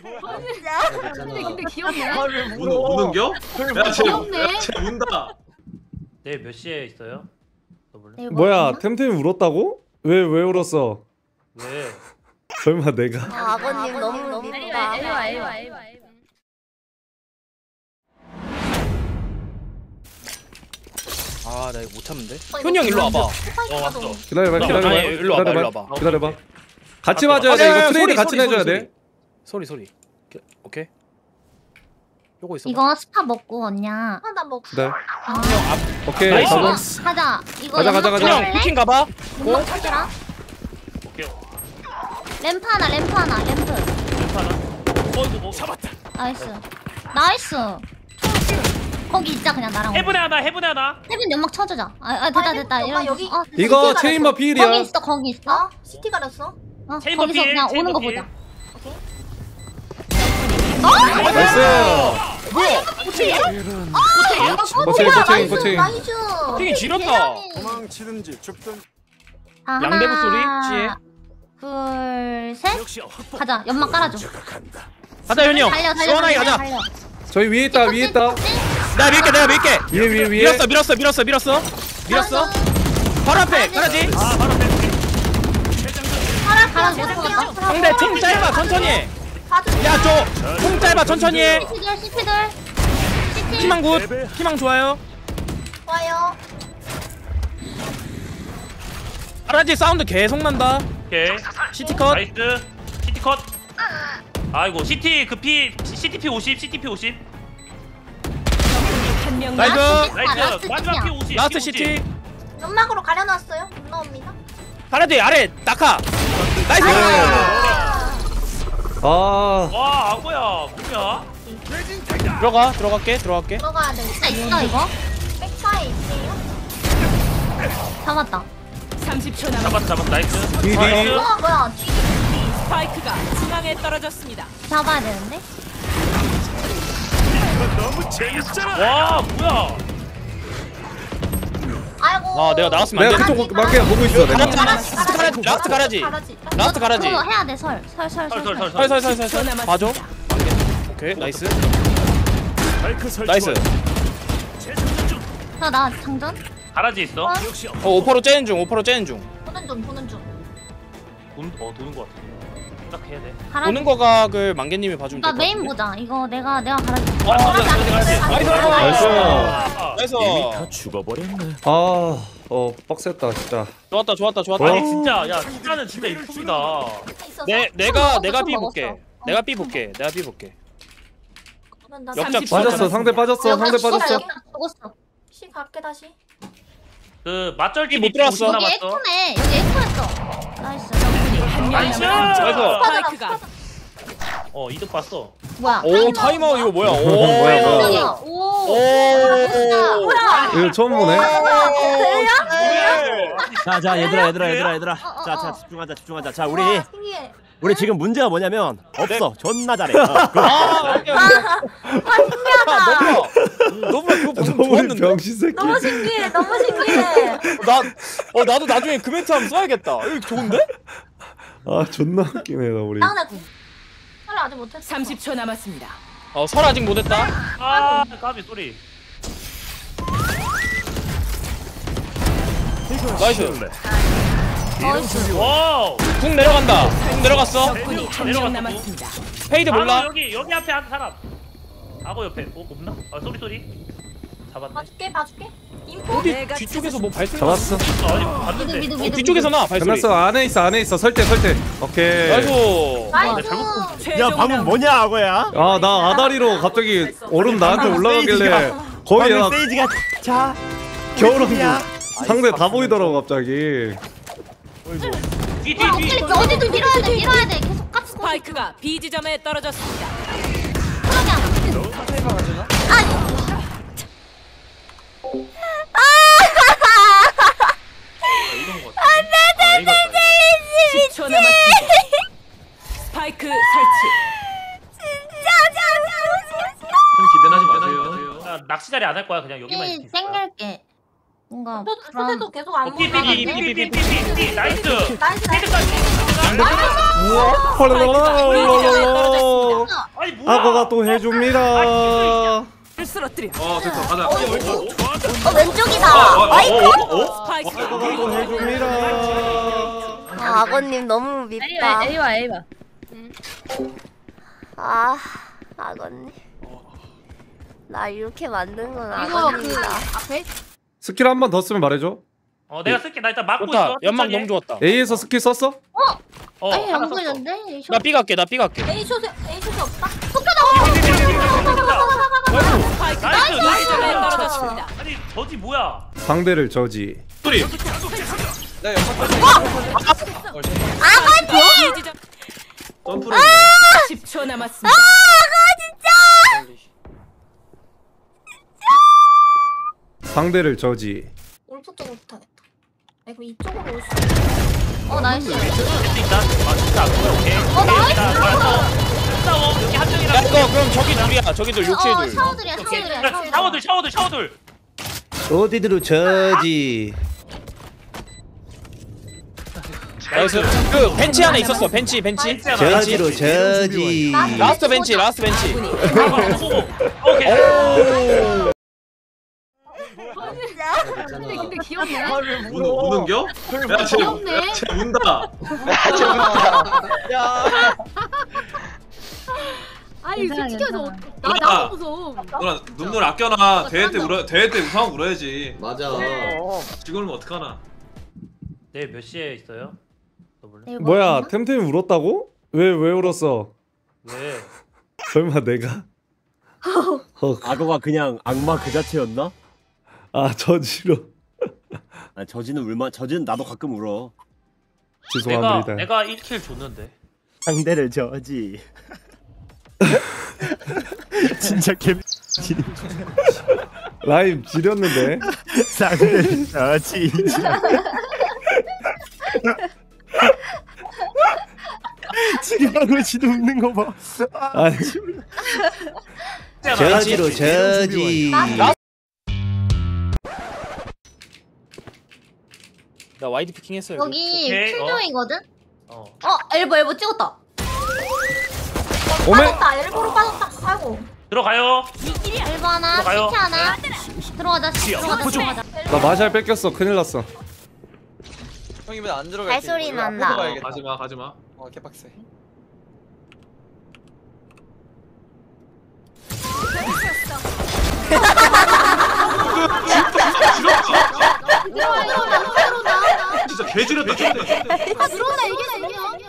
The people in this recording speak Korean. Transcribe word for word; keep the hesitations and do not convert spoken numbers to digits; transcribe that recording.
근데 근데 귀엽네. 우는 우는겨? 야쟤 귀엽네. 쟤 운다. 내일 몇 시에 있어요? 내일 뭐야 뭐 템템이 울었다고? 왜 왜 울었어? 왜? 설마 내가? 아, 아버님 너무 너무 밉다. 에이와 에이와 에이와. 아, 나 이거 못 참는데. 현이 형 일로 와봐. 어 왔어. 기다려봐 기다려봐 아니, 일로 와봐, 일로 기다려봐 와봐. 기다려봐 같이 아, 맞아야 돼 아, 이거 야, 트레이드 소리, 같이 소리, 내줘야 소리, 돼. 소리 소리. 오케이. 오케이. 요거 있어. 이거 스파 먹고 언냐. 하나 먹. 네 형 오케이 나이스. 가자. 가자. 이거 가자, 가자, 가자. 형 피킹 가봐. 뭐 찾으라. 오케이. 램프 하나 램프 하나 램프. 괜찮아. 어 이거 어. 잡았다. 나이스. 나이스. 거기 있자 그냥 나랑. 해븐에 하나 해븐에 하나. 해븐 연막 쳐주자. 아, 아 됐다 아니, 됐다. 오빠 이런 여기- 어, 이거 시티 체인버 거기 필이야. 있어 거기 있어. 어? 시티 가렸어? 어, 체인버 거기서 필, 그냥 오는 거 체인버 보자. 오케이. 나이스. 뭐야? 코칭 코칭 코칭. 나이스. 피킹 지렸다. 도망치든지 죽든 아, 양배부 소리? 시에. 둘, 셋. 가자. 연막 깔아줘. 가자 현이 형. 달려, 달려, 시원하게 달려, 가자. 달려. 저희 위에 있다 위에 있다. 내가 밀게 내가 밀게. 위에 위에 위에. 밀었어 밀었어 밀었어 밀었어. 밀었어. 바로 앞에 가라지. 아 바로 앞에. 가라, 가라, 못 잡았다. 상대 총 짧아 천천히 해. 야저총 짧아 천천히 해. 시피들, 시피들. 시피. 희망 굿. 희망 좋아요. 좋아요. 가라지 사운드 계속 난다. 오케이. 시티 컷. 나이스. 시티 컷. 아이고 시티 그피 시티피 오십 시티피 오십. 나이스. 나이스. 마지막 피 오십. 라스트 피 오십. 시티. 연막으로 가려놨어요. 못 나옵니다. 가라지 아래 낙하. 나이스. 아 와 아고야 뭐야? 들어가 들어갈게 들어갈게. 들어가야 돼. 진짜 있어, 이거? 백사에 있어요. 잡았다. 삼십 초 남았. 잡았 잡았 나이스. 디디. 나이스. 어 뭐야? 뒤. 스파이크가 중앙에 떨어졌습니다. 잡아야 되는데? 너무 재밌잖아. 와 뭐야? 아이고. 아 내가 나갔으면 안 내가 돼. 그쪽 맞게 보고 있어 내가. 가라지 라스트 가라지 라스트 가라지. 가라지. 라스트 가라지. 그거 해야 돼, 설. 설, 설, 설. 설설설 설. 설. 설설설설 봐줘. 오케이 나이스 마이크 설치. 나이스. 나, 나 장전? 가라지 있어. 어? 어 오퍼로 째는 중 오퍼로 째는 중. 보는 중 보는 중. 돈, 어 도는 거 같아. 딱 해야 돼. 가라. 보는 거각을 만개님이 봐주면 나 될것 메인 같은데. 보자. 이거 내가, 내가 가라. 아, 가라지 가라지 가라지. 나이스 나이스. 나이스. 이미 다 죽어버렸네. 아, 어 빡셌다 진짜. 좋았다 좋았다 좋았다. 아니 진짜 야 숫자는 진짜 이쁩니다. 있어서. 내 내가 먹었어, 내가 좀 B 먹었어. 볼게. 내가 B 볼게. 내가 B 볼게. 그러면 나 역작 삼십 초 빠졌어 상대 빠졌어 여기 상대 죽었어, 빠졌어. 여기 죽었어. 시 갈게 다시. 그 맞절기 못 들어왔어. 여기 남았어. 에코네. 여기 에코였어. 나이스. 한명 나이스. 남았습니다. 나이스. 스파이크가 어 이득 봤어. 뭐야? 오 타이머 이거 뭐야? 오 뭐야, 뭐야. 깜짝이야. 오. 오. 뭐야? 이거 처음 보네. 자, 자, 얘들아, 얘들아, 얘들아, 얘들아. 어, 어, 자, 어. 자, 집중하자, 집중하자. 자, 우리 와, 신기해. 우리 지금 문제가 뭐냐면 없어. 존나 잘해. 어, 그, 아, 오케이, 오케이. 너무 너무 그거 보면 너무 좋았는데. 병신 새끼. 너무 신기해. 너무 신기해. 나, 어 나도 나중에 그 멘트 한번 써야겠다. 이거 좋은데? 아 존나 웃기네 나 우리. 나는 설 아직 못했어. 삼십 초 남았습니다. 어, 설 아직 못했다. 아 까비 소리. 나이스. 와우. 궁 내려간다. 궁 내려갔어. 적군이 한 내려갔어. 명 남았습니다. 페이드 바로 몰라. 여기 여기 앞에 한 사람. 악어 옆에. 어 없나? 아 소리 소리. 잡았네. 봐줄게 봐줄게. 인포. 어디 뒤쪽에서 뭐 발소리? 잡았어. 아, 아니 미드 봤는데. 미드 어, 미드. 뒤쪽에서 나 발소리. 끝났어 안에 있어 안에 있어 설대 설대. 오케이. 나이스. 나이스. 야, 방금 뭐냐, 악어야? 아 나 아다리로 갑자기 얼음 나한테 올라가길래 거의 야 방금 세이지가 자, 겨울왕국 상대 다 보이더라고 갑자기. 뒤뒤 어, 뒤. 빨리 어디든 밀어야 돼. 밀어야 돼. 계속 깝스. 스파이크가 B 지점에 떨어졌습니다. 이런 거. 안돼 안돼 십 초 남았습니다. 스파이크 설치. 좀 기대하지 마세요. 아, 낚시 자리 안 할 거야 그냥 여기만 이 있을 거야. 생길게. 뭔가 또 소대도 계속 안 삐 먹나. 삐 삐 삐 삐 삐 삐 나이스. 나이스 나이스. 헤드까지. 헐랄랄랄랄랄랄. 아니 뭐야? 악어가 또 해줍니다. 쓰러뜨려. 어 됐어 가자. 어, 어 왼쪽이다. 어, 어, 아이고. 어, 어, 어? 스파이크가 악어가 또 해줍니다. 아, 아버님 너무 밉다. A와 A와. 아, 아버님. 나 이렇게 만든 건 이거 그 아버님이다. 앞에 스킬 한 번 더 쓰면 말해줘. 어 내가 쓸게. 나 일단 막고 좋다. 있어. 연막 천천히 너무 좋았다. A에서 스킬 썼어? 어, 아니 하나 안 썼어. 보이는데. 나 B 갈게. 나 B 갈게. A 숏에 A 숏이 없다. 스파이크 나이스, B 나이스. 지점에 떨어졌습니다. 아니 저지 뭐야? 상대를 저지. 소리. B 지점 점프를 했네. 십 초 남았습니다. 상대를 저지. 올포 쪽으로 타겠다. 아 그럼 이쪽으로 올 수. 어 나이스. 할수 있다. 아 진짜 안 보여. 오케이. 어 나이스. 싸워. 여기 한 명이랑. 야 이거 그럼 저기 둘이야. 저기 둘 어 육칠 둘. 샤워들이야 오케이. 샤워들이야. 샤워들 샤워들 샤워들. 어디들로 저지. 나이스. 그 벤치 안에 있었어. 벤치 벤치. 저지로 저지. 라스트 벤치 라스트 벤치. 오케이. 근데 근데 귀엽네. 우는 우는겨? 야쟤 귀엽네. 쟤 운다. 아니 괜찮아, 솔직히 해서 괜찮아. 나 나도 무서워. 누나 눈물 아껴놔. 대회 때 울어 대회 때 우상하고 울어야지. 맞아. 지금 울면 어떡하나? 내일 몇 시에 있어요? 너 몰래? 네, 뭐야 템템이 울었다고? 왜 왜 울었어? 왜? 설마 내가? 헉. 악어가 그냥 악마 그 자체였나? 아 저지로. 아, 저지는 울만 저지는 나도 가끔 울어. 내가 죄송합니다. 내가 일 킬 줬는데. 상대를 저지. 진짜 개 라임 지렸는데. 상대를 저지. 지리하고 지도 웃는 거 봐. 아니 저지로 저지. 나 와이드 피킹 했어요. 여기 오케이, 어. 킬조이거든. 어. 어 엘보 엘보 찍었다. 오메. 빠졌다. 일부러 빠졌다. 아이고. 들어가요. 엘보 하나, 들어가요. 시티 하나. 들어가자. 들어가자. 들어가자. 나 마샬 뺏겼어. 큰일 났어. 형이 왜 안 들어가? 발소리 난다. 어, 가지마 가지마. 어 개빡세. 들어와 들어와 들어와. 진짜 개지렸다. 아 들어오나 이게 이게.